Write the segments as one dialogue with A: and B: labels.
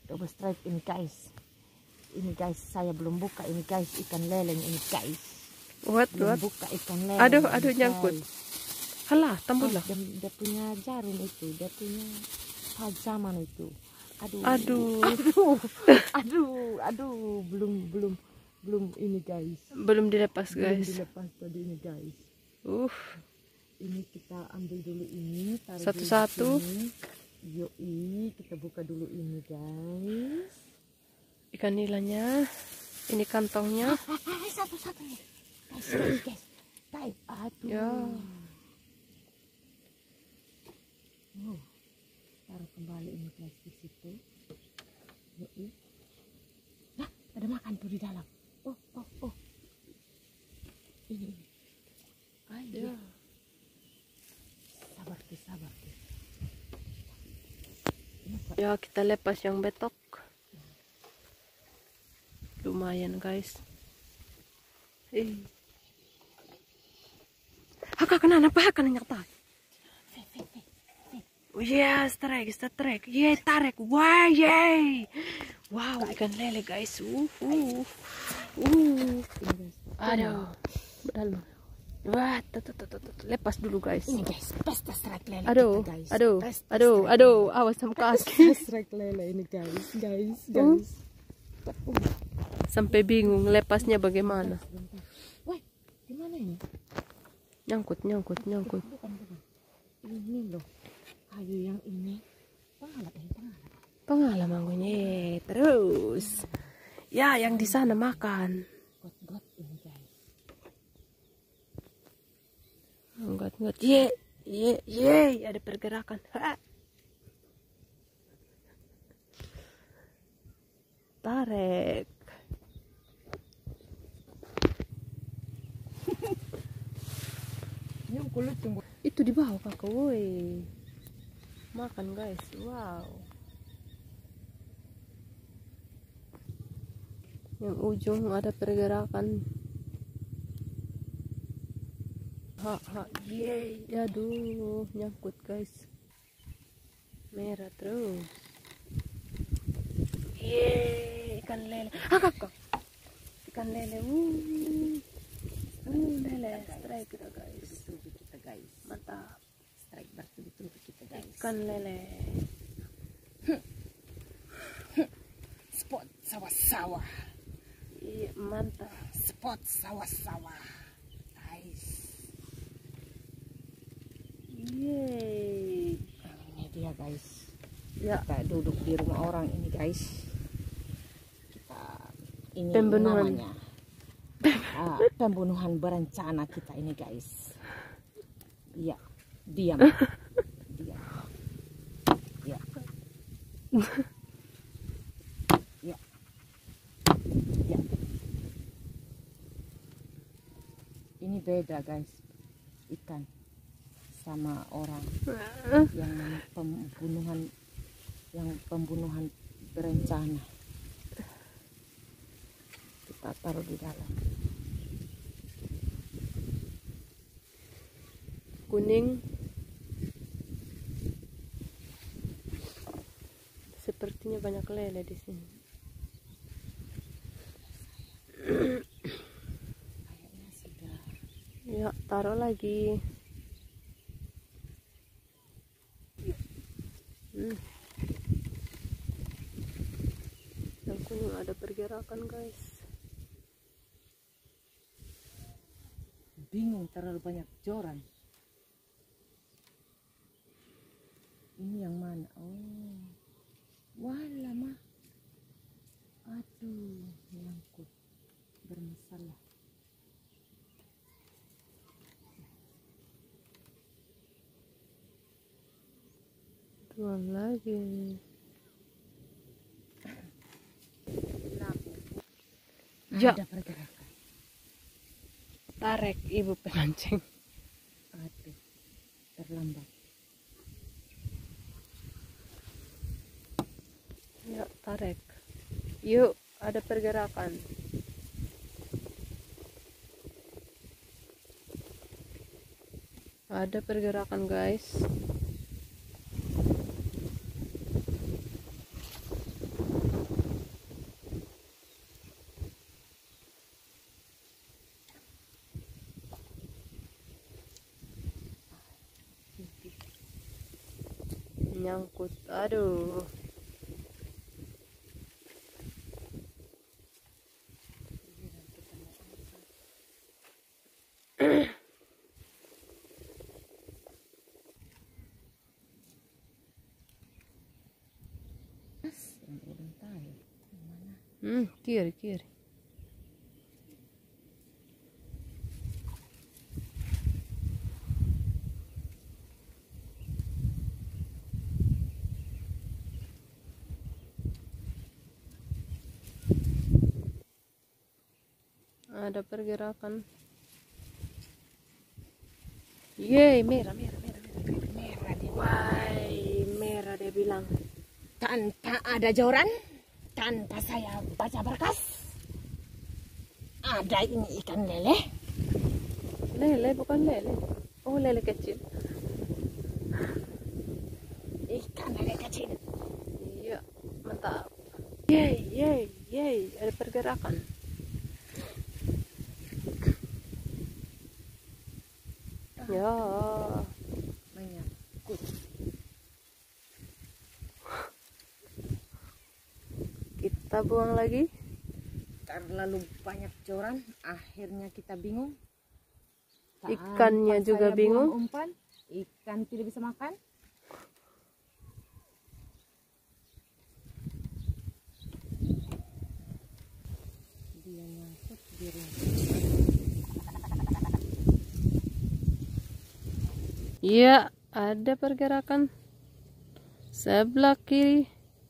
A: double strike ini guys. Ini guys, saya belum buka ini guys, ikan leleng ini guys. Belum buka ikan leleng.
B: Aduh nyangkut. Halah, tambul lah.
A: Dia punya jarum itu, dia punya pajaman itu. Aduh, belum ini guys.
B: Belum dilepas guys.
A: Belum dilepas tadi ini guys. Ini kita ambil dulu ini, taruh
B: satu-satu.
A: Yoi, kita buka dulu ini guys.
B: Ikan nilanya, ini kantongnya.
A: Satu-satu nih. Guys. Aduh.
B: Ya.
A: Taruh kembali ini guys di situ. Yoi. Nah, ada makan tuh di dalam. Oh. Ini.
B: Ya.
A: Sabar.
B: Ya, kita lepas yang betok. Lumayan guys. Haka kena apa nyata? Oh yeah, strike. Yeah, tarik. Wah, yay. Wow, ikan lele guys. Aduh. Dalam. Wah, lepas dulu guys.
A: Ini guys, pesta strike lele.
B: Aduh, awas sama kaki.
A: Strike lele ini guys.
B: Sampai bingung lepasnya bagaimana.
A: Woi, gimana ini?
B: Nyangkut.
A: Bukan. Ini loh, kayu yang ini.
B: Pengalaman terus. Ya, yang di sana makan.
A: Got ini guys.
B: Got. Ye, ada pergerakan. Tarik. Itu di bawah kakak, woi. Makan guys, wow. Yang ujung ada pergerakan. Yeay, aduh, nyangkut guys. Merah terus. Yeay, ikan lele. Kakak. Ikan lele. Lele, strike kita guys. Mantap.
A: Strike betul kita guys.
B: Ikan lele.
A: Spot sawah-sawah.
B: Iya, mantap.
A: Spot sawah-sawah. Guys.
B: Yeay.
A: Ini dia guys.
B: Ya,
A: Kita duduk di rumah orang ini guys. Ini
B: pembunuhan.
A: namanya pembunuhan berencana kita ini guys. Iya, diam. Ya. Ini beda guys, ikan sama orang yang pembunuhan berencana. Kita taruh di dalam.
B: Kuning. Sepertinya banyak lele di sini.
A: Kayaknya sudah.
B: Ya, taruh lagi. Yang kuning ada pergerakan guys.
A: Bingung, terlalu banyak joran. Ini yang mana? Oh, wah lama. Aduh, nyangkut, bermasalah.
B: Tuang lagi. Ya,
A: Ada pergerakan.
B: tarik ibu pemancing.
A: Aduh, terlambat.
B: Ya, tarik. Yuk, ada pergerakan. Ada pergerakan guys. nyangkut. Aduh. Kiri, kiri. Ada pergerakan. Yeay, merah, merah, merah, merah, merah dia. Wah, merah dia bilang.
A: Tanpa ada joran, tanpa saya baca berkas, ada ini ikan lele.
B: Lele bukan lele. Oh, lele kecil.
A: Ikan lele kecil.
B: Iya, mantap. Yeay, yeay, yeay, ada pergerakan. Ya,
A: menyangkut.
B: Kita buang lagi.
A: Terlalu banyak joran, akhirnya kita bingung.
B: Ikannya
A: Tanpa
B: juga
A: saya
B: bingung.
A: buang umpan, ikan tidak bisa makan. Dia nyangkut di rumput.
B: Iya, ada pergerakan sebelah kiri.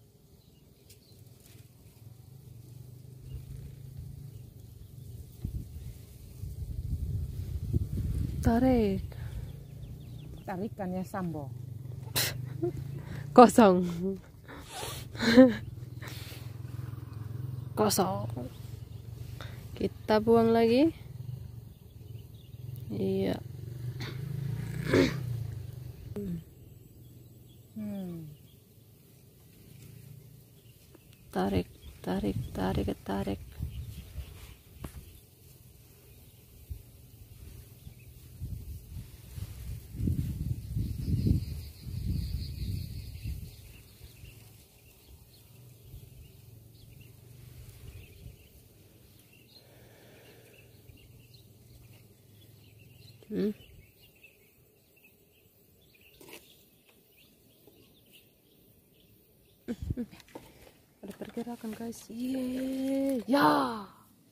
B: Tarik.
A: Tarikannya Sambo.
B: Kosong. Kosong. Kita buang lagi. Iya. Tarik, tarik, tarik, tarik. Ada pergerakan guys. Yeay. Ya.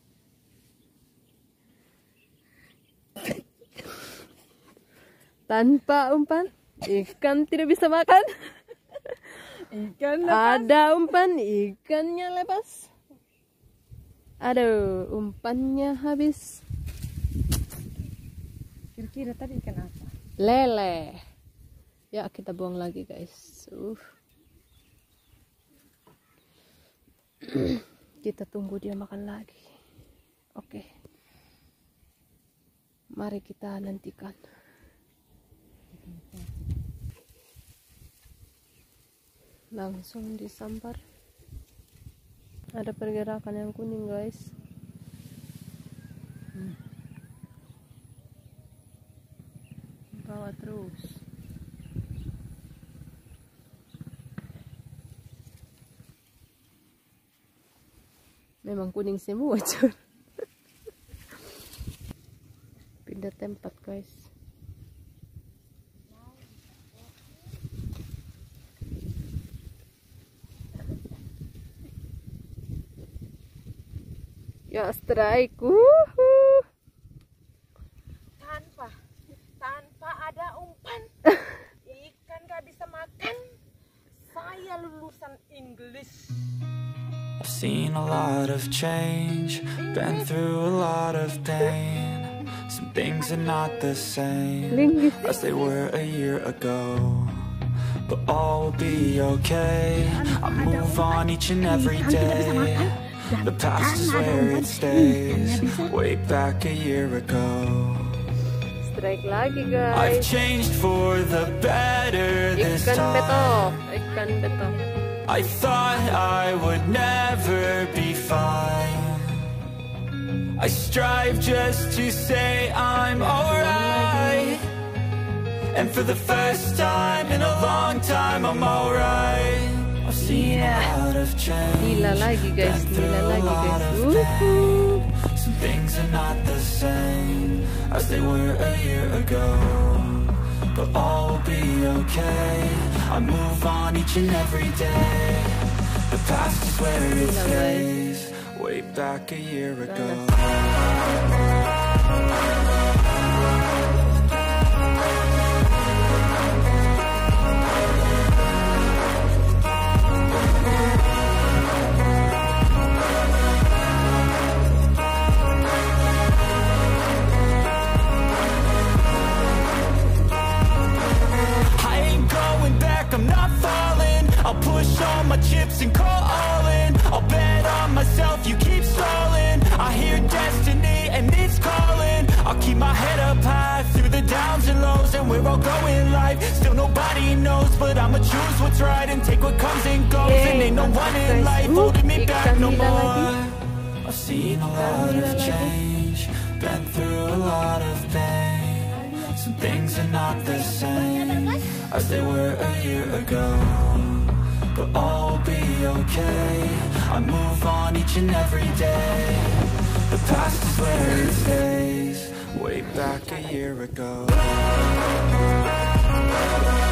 B: Tanpa umpan, ikan tidak bisa makan.
A: Ikan
B: Ada umpan, ikannya lepas. Aduh, umpannya habis.
A: Kira-kira tadi ikan apa?
B: Lele. Ya, kita buang lagi guys. Kita tunggu dia makan lagi. Oke. Mari kita nantikan. Langsung disampar. Ada pergerakan yang kuning guys. Bawa terus. Memang kuning semua cur. Pindah tempat guys. Ya strike.
A: Tanpa ada umpan, ikan gak bisa makan. Saya lulusan English.
C: I've seen a lot of change, been through a lot of pain. Some things are not the same as they were a year ago, but all will be okay. I move on each and every day. The past is where it stays, way back a year ago.
B: Strike lagi
C: I've
B: guys.
C: changed for the better this
B: Ikan
C: time.
B: beto. Ikan beto.
C: I thought I would never be fine. I strive just to say I'm alright, And for the first time in a long time, I'm alright. I've seen a lot of change.
B: Nila lagi guys, Nila lagi guys.
C: Some things are not the same as they were a year ago, but all will be okay. I move on each and every day. The past is where it stays. Way back a year ago. I'm not falling. I'll push all my chips and call all in. I'll bet on myself, you keep stalling. I hear destiny and it's calling. I'll keep my head up high through the downs and lows. And we're all going life, still nobody knows. But I'ma choose what's right and take what comes and goes. And ain't no one in life holding me back no more. I've seen a lot of change, been through a lot of pain. Some things are not the same as they were a year ago, but all will be okay. I move on each and every day. The past is where it stays. Way back a year ago.